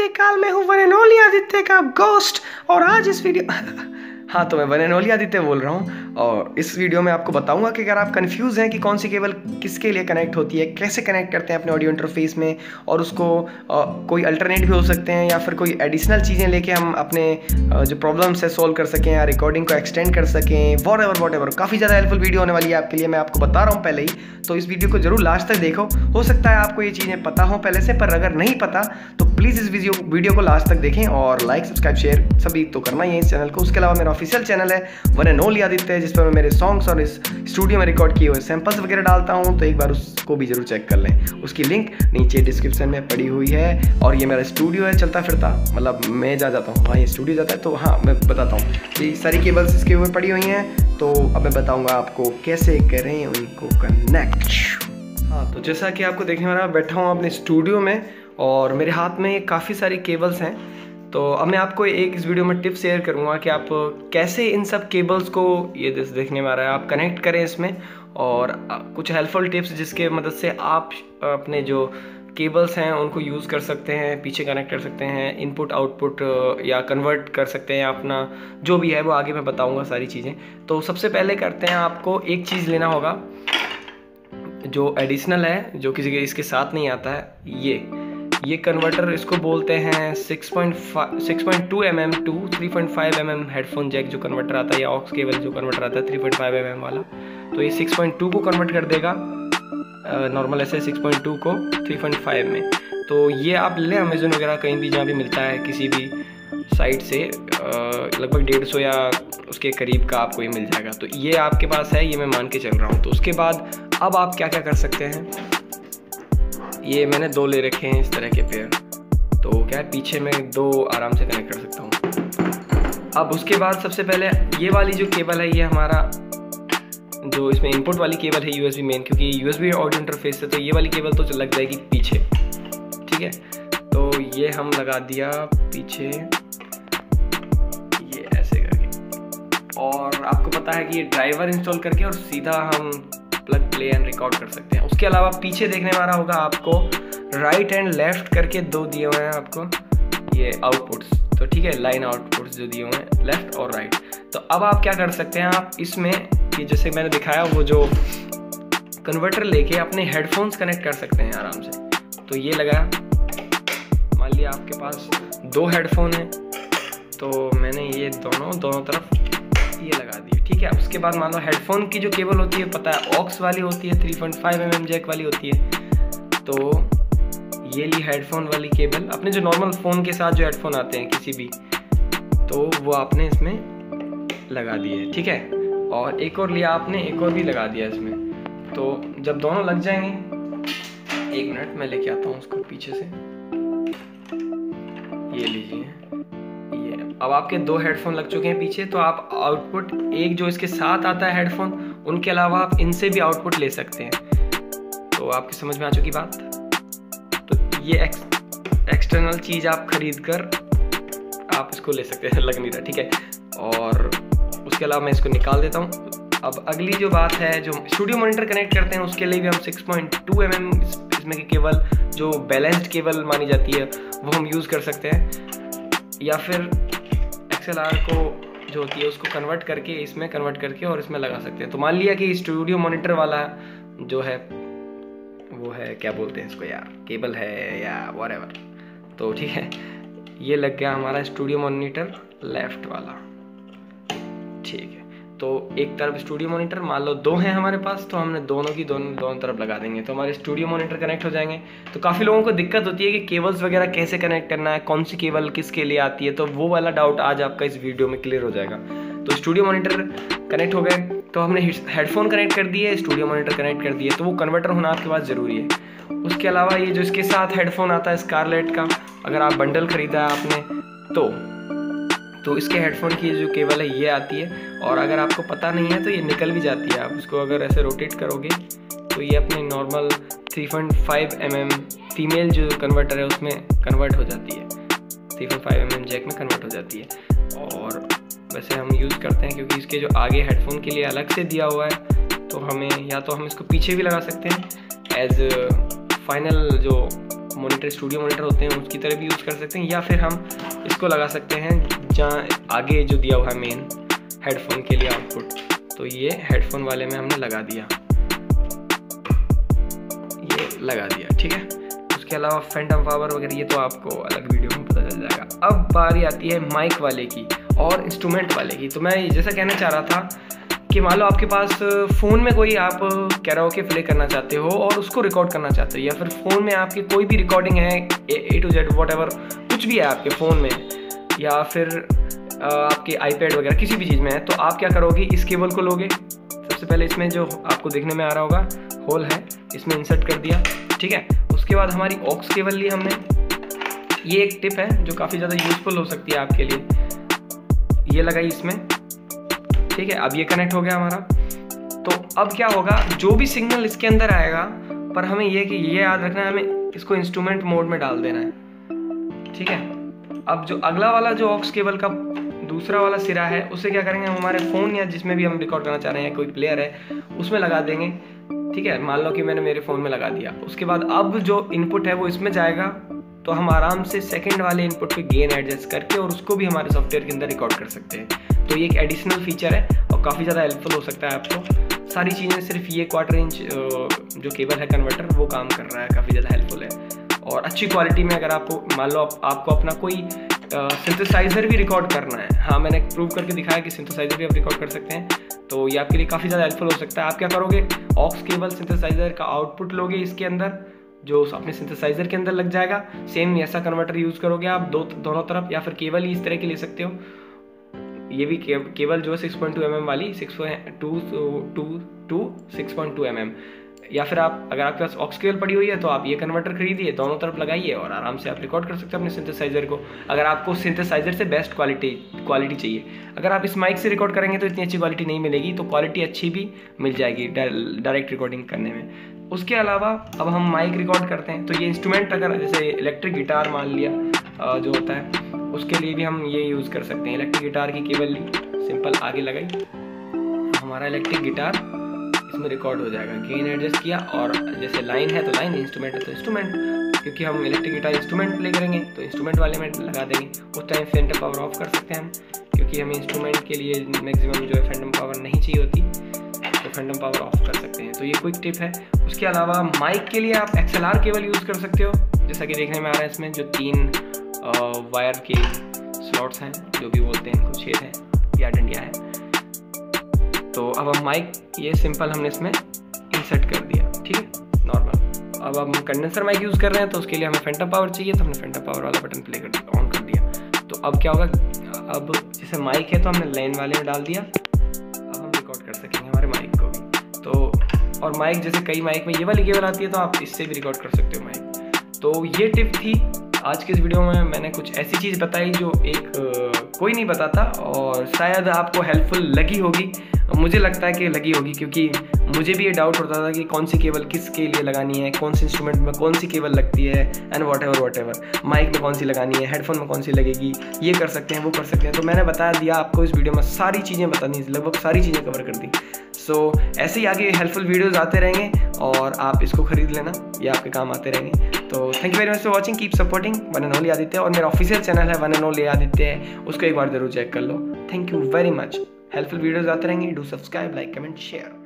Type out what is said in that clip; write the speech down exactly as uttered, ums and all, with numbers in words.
काल, मैं हूँ वन एंड ओनली आदित्य का गोस्ट। और आज इस वीडियो हाँ तो मैं वन एंड ओनली आदित्य बोल रहा हूँ। और इस वीडियो में आपको बताऊंगा कि अगर आप कंफ्यूज हैं कि कौन सी केबल किसके लिए कनेक्ट होती है, कैसे कनेक्ट करते हैं अपने ऑडियो इंटरफेस में, और उसको आ, कोई अल्टरनेट भी हो सकते हैं या फिर कोई एडिशनल चीज़ें लेके हम अपने आ, जो प्रॉब्लम्स है सॉल्व कर सकें या रिकॉर्डिंग को एक्सटेंड कर सकें, वॉट एवर वॉट एवर काफ़ी ज़्यादा हेल्पफुल वीडियो होने वाली है आपके लिए। मैं आपको बता रहा हूँ पहले ही, तो इस वीडियो को जरूर लास्ट तक देखो। हो सकता है आपको ये चीज़ें पता हो पहले से, पर अगर नहीं पता तो प्लीज़ इस वीडियो वीडियो को लास्ट तक देखें और लाइक सब्सक्राइब शेयर सभी तो करना ही है इस चैनल को। उसके अलावा मेरा ऑफिशियल चैनल है वन एंड ओनली आदित्य, जिस पर मैं मेरे सॉन्ग्स और इस स्टूडियो में रिकॉर्ड किए हुए सैंपल्स वगैरह डालता हूँ, तो एक बार उसको भी जरूर चेक कर लें। उसकी लिंक नीचे डिस्क्रिप्शन में पड़ी हुई है। और ये मेरा स्टूडियो है चलता फिरता, मतलब मैं जा जाता हूँ, हाँ ये स्टूडियो जाता है, तो हाँ मैं बताता हूँ। ये सारी केबल्स इसके ऊपर पड़ी हुई हैं, तो अब मैं बताऊँगा आपको कैसे करें उनको कनेक्ट। हाँ तो जैसा कि आपको देखने वाला, बैठा हूँ अपने स्टूडियो में और मेरे हाथ में काफ़ी सारी केबल्स हैं। तो अब मैं आपको एक इस वीडियो में टिप शेयर करूंगा कि आप कैसे इन सब केबल्स को, ये देखने में आ रहा है, आप कनेक्ट करें इसमें, और कुछ हेल्पफुल टिप्स जिसके मदद से आप अपने जो केबल्स हैं उनको यूज़ कर सकते हैं, पीछे कनेक्ट कर सकते हैं, इनपुट आउटपुट या कन्वर्ट कर सकते हैं, अपना जो भी है वो आगे मैं बताऊँगा सारी चीज़ें। तो सबसे पहले करते हैं, आपको एक चीज़ लेना होगा जो एडिशनल है, जो किसी के इसके साथ नहीं आता है। ये ये कन्वर्टर इसको बोलते हैं six point two M M to three point five M M headphone jack जो कन्वर्टर आता है, या ऑक्स केबल जो कन्वर्टर आता है three point five M M वाला। तो ये सिक्स पॉइंट टू को कन्वर्ट कर देगा, नॉर्मल ऐसे सिक्स पॉइंट टू को थ्री पॉइंट फाइव में। तो ये आप ले लें अमेजोन वगैरह कहीं भी, जहाँ भी मिलता है किसी भी साइट से, लगभग डेढ़ सौ या उसके करीब का आपको ये मिल जाएगा। तो ये आपके पास है, ये मैं मान के चल रहा हूँ। तो उसके बाद अब आप क्या क्या कर सकते हैं, ये मैंने दो ले रखे हैं इस तरह के पेयर, तो क्या है पीछे में दो आराम से कनेक्ट कर सकता हूँ। अब उसके बाद सबसे पहले ये वाली जो केबल है, ये हमारा जो इसमें इनपुट वाली केबल है यूएसबी मेन, क्योंकि यूएसबी ऑडियो इंटरफेस है, तो ये वाली केबल तो लग जाएगी पीछे, ठीक है। तो ये हम लगा दिया पीछे, ये ऐसे करके, और आपको पता है कि ये ड्राइवर इंस्टॉल करके और सीधा हम प्लग प्ले एंड रिकॉर्ड कर सकते हैं। उसके अलावा पीछे देखने वाला होगा आपको राइट एंड लेफ्ट करके दो दिए हुए हैं आपको ये आउटपुट्स, तो ठीक है, लाइन आउटपुट्स जो दिए हुए हैं लेफ्ट और राइट। तो अब आप क्या कर सकते हैं, आप इसमें ये जैसे मैंने दिखाया वो जो कन्वर्टर लेके अपने हेडफोन्स कनेक्ट कर सकते हैं आराम से। तो ये लगा, मान लिया आपके पास दो हेडफोन है, तो मैंने ये दोनों दोनों तरफ ये लगा दी, ठीक है। उसके बाद मान लो हेडफोन की जो केबल होती है, पता है ऑक्स वाली होती है, three point five M M jack वाली होती है। तो ये ली हेडफोन वाली केबल, अपने जो नॉर्मल फ़ोन के साथ जो हेडफोन आते हैं किसी भी, तो वो आपने इसमें लगा दिए, ठीक है। और एक और लिया आपने, एक और भी लगा दिया इसमें। तो जब दोनों लग जाएंगे, एक मिनट मैं लेके आता हूँ उसको पीछे से, ये लीजिए, अब आपके दो हेडफोन लग चुके हैं पीछे। तो आप आउटपुट एक जो इसके साथ आता है हेडफोन, उनके अलावा आप इनसे भी आउटपुट ले सकते हैं। तो आपकी समझ में आ चुकी बात। तो ये एक्स, एक्सटर्नल चीज़ आप खरीद कर आप इसको ले सकते हैं, लग नहीं रहा, ठीक है। और उसके अलावा मैं इसको निकाल देता हूँ। अब अगली जो बात है, जो स्टूडियो मॉनिटर कनेक्ट करते हैं, उसके लिए भी हम six point two M M इसमें की केबल, जो बैलेंस्ड केबल मानी जाती है, वो हम यूज़ कर सकते हैं। या फिर एक्सएलआर को जो होती है उसको कन्वर्ट करके इसमें कन्वर्ट करके और इसमें लगा सकते हैं। तो मान लिया कि स्टूडियो मॉनिटर वाला जो है वो है, क्या बोलते हैं इसको यार, केबल है या व्हाटएवर, तो ठीक है, ये लग गया हमारा स्टूडियो मॉनिटर लेफ्ट वाला, ठीक है। तो एक तरफ स्टूडियो मॉनिटर, मान लो दो हैं हमारे पास, तो हमने दोनों की दोनों दोनों तरफ लगा देंगे, तो हमारे स्टूडियो मॉनिटर कनेक्ट हो जाएंगे। तो काफ़ी लोगों को दिक्कत होती है कि केबल्स वगैरह कैसे कनेक्ट करना है, कौन सी केबल किसके लिए आती है, तो वो वाला डाउट आज आपका इस वीडियो में क्लियर हो जाएगा। तो स्टूडियो मॉनिटर कनेक्ट हो गए, तो हमने हेडफोन कनेक्ट कर दिए, स्टूडियो मॉनिटर कनेक्ट कर दिए, तो वो कन्वर्टर होना आपके पास ज़रूरी है। उसके अलावा ये जो इसके साथ हेडफोन आता है स्कारलेट का, अगर आप बंडल खरीदा है आपने, तो तो इसके हेडफोन की जो केबल है ये आती है। और अगर आपको पता नहीं है तो ये निकल भी जाती है, आप उसको अगर ऐसे रोटेट करोगे तो ये अपने normal three point five M M female जो कन्वर्टर है उसमें कन्वर्ट हो जाती है, three point five M M jack में कन्वर्ट हो जाती है। और वैसे हम यूज़ करते हैं क्योंकि इसके जो आगे हेडफोन के लिए अलग से दिया हुआ है, तो हमें या तो हम इसको पीछे भी लगा सकते हैं एज फाइनल जो मॉनिटर स्टूडियो मॉनिटर होते हैं उसकी तरह भी यूज़ कर सकते हैं, या फिर हम इसको लगा सकते हैं जहाँ आगे जो दिया हुआ है मेन हेडफोन के लिए आउटपुट। तो ये हेडफोन वाले में हमने लगा दिया, ये लगा दिया, ठीक है। उसके अलावा फैंटम पावर वगैरह ये तो आपको अलग वीडियो में पता चल जाएगा। अब बारी आती है माइक वाले की और इंस्ट्रूमेंट वाले की। तो मैं जैसा कहना चाह रहा था कि मान लो आपके पास फ़ोन में कोई आप कैराओके प्ले करना चाहते हो और उसको रिकॉर्ड करना चाहते हो, या फिर फ़ोन में आपकी कोई भी रिकॉर्डिंग है A to Z whatever कुछ भी है आपके फ़ोन में, या फिर आपके आईपैड वगैरह किसी भी चीज़ में है, तो आप क्या करोगे, इस केबल को लोगे। सबसे पहले इसमें जो आपको देखने में आ रहा होगा होल है, इसमें इंसर्ट कर दिया, ठीक है। उसके बाद हमारी ऑक्स केबल ली हमने। ये एक टिप है जो काफ़ी ज़्यादा यूज़फुल हो सकती है आपके लिए। ये लगाई इसमें, ठीक है। अब ये कनेक्ट हो गया हमारा। तो अब क्या होगा, जो भी सिग्नल इसके अंदर आएगा, पर हमें ये कि ये याद रखना है, हमें इसको इंस्ट्रूमेंट मोड में डाल देना है, ठीक है। अब जो अगला वाला जो ऑक्स केबल का दूसरा वाला सिरा है, उसे क्या करेंगे, हम हमारे फ़ोन या जिसमें भी हम रिकॉर्ड करना चाह रहे हैं, कोई प्लेयर है उसमें लगा देंगे, ठीक है। मान लो कि मैंने मेरे फ़ोन में लगा दिया। उसके बाद अब जो इनपुट है वो इसमें जाएगा, तो हम आराम से सेकंड वाले इनपुट पे गेन एडजस्ट करके और उसको भी हमारे सॉफ्टवेयर के अंदर रिकॉर्ड कर सकते हैं। तो ये एक एडिशनल फीचर है और काफ़ी ज़्यादा हेल्पफुल हो सकता है आपको। सारी चीज़ें सिर्फ ये क्वार्टर इंच जो केबल है कन्वर्टर वो काम कर रहा है, काफ़ी ज़्यादा हेल्पफुल है। और अच्छी क्वालिटी में अगर आपको मान लो आप, आपको अपना कोई सिंथेसाइज़र भी रिकॉर्ड करना है, हाँ मैंने प्रूव करके दिखाया कि सिंथेसाइज़र भी आप रिकॉर्ड कर सकते हैं, तो ये आपके लिए काफ़ी ज़्यादा हेल्पफुल हो सकता है। आप क्या करोगे, ऑक्स केबल सिंथेसाइज़र का आउटपुट लोगे इसके अंदर, जो अपने सिंथेसाइज़र के अंदर लग जाएगा। सेम ऐसा कन्वर्टर यूज़ करोगे आप दो दोनों तरफ, या फिर केबल ही इस तरह की ले सकते हो। ये भी केबल जो है six point two M M वाली six two two two six point two M M, या फिर आप अगर आपके पास ऑक्स केबल पड़ी हुई है तो आप ये कन्वर्टर खरीदिए, दोनों तरफ लगाइए और आराम से आप रिकॉर्ड कर सकते हैं अपने सिंथेसाइज़र को। अगर आपको सिंथेसाइज़र से बेस्ट क्वालिटी क्वालिटी चाहिए, अगर आप इस माइक से रिकॉर्ड करेंगे तो इतनी अच्छी क्वालिटी नहीं मिलेगी, तो क्वालिटी अच्छी भी मिल जाएगी डायरेक्ट रिकॉर्डिंग करने में। उसके अलावा अब हम माइक रिकॉर्ड करते हैं, तो ये इंस्ट्रूमेंट अगर जैसे इलेक्ट्रिक गिटार मान लिया जो होता है, उसके लिए भी हम ये यूज़ कर सकते हैं। इलेक्ट्रिक गिटार की केबल ली, सिंपल आगे लगाई, हमारा इलेक्ट्रिक गिटार इसमें रिकॉर्ड हो जाएगा। गेन एडजस्ट किया, और जैसे लाइन है तो लाइन, इंस्ट्रूमेंट है तो इंस्ट्रूमेंट, क्योंकि हम इलेक्ट्रिक गिटार इंस्ट्रूमेंट प्ले करेंगे तो इंस्ट्रूमेंट वाले में लगा देंगे। उस टाइम फैंटम पावर ऑफ कर सकते हैं हम, क्योंकि हमें इंस्ट्रूमेंट के लिए मैक्सिमम जो है फैंटम पावर नहीं चाहिए होती, तो फैंटम पावर ऑफ कर सकते हैं। तो ये क्विक टिप है। उसके अलावा माइक के लिए आप X L R cable use कर सकते हो, जैसा कि देखने में आ रहा है इसमें जो तीन वायर के स्लॉट्स हैं, जो भी बोलते हैं इनको, छेद हैं या डंडिया है। तो अब हम माइक ये सिंपल हमने इसमें इंसर्ट कर दिया, ठीक है, नॉर्मल। अब हम कंडेंसर माइक यूज़ कर रहे हैं तो उसके लिए हमें फैंटम पावर चाहिए, तो हमने फैंटम पावर वाला बटन प्ले कर ऑन कर दिया। तो अब क्या होगा, अब जैसे माइक है तो हमने लाइन वाले में डाल दिया, अब हम रिकॉर्ड कर सकेंगे हमारे माइक को भी। तो और माइक जैसे कई माइक में ये वाली केबल आती है, तो आप इससे भी रिकॉर्ड कर सकते हो माइक। तो ये टिप थी आज के इस वीडियो में। मैंने कुछ ऐसी चीज़ बताई जो एक आ, कोई नहीं बताता, और शायद आपको हेल्पफुल लगी होगी। मुझे लगता है कि लगी होगी, क्योंकि मुझे भी ये डाउट होता था कि कौन सी केबल किसके लिए लगानी है, कौन से इंस्ट्रूमेंट में कौन सी केबल लगती है, and whatever whatever mic में कौन सी लगानी है, हेडफोन में कौन सी लगेगी, ये कर सकते हैं वो कर सकते हैं। तो मैंने बता दिया आपको इस वीडियो में, सारी चीज़ें बता दी, लगभग सारी चीज़ें कवर कर दी। सो so, ऐसे ही आगे हेल्पफुल वीडियोज़ आते रहेंगे और आप इसको खरीद लेना, ये आपके काम आते रहेंगे। तो thank you very much for watching, keep supporting one and only Aditya. और मेरा ऑफिशियल चैनल है वन एंड ओनली आदित्य है, उसको एक बार जरूर चेक कर लो। Thank you very much. Helpful videos आते रहेंगे, do subscribe, like, comment, share.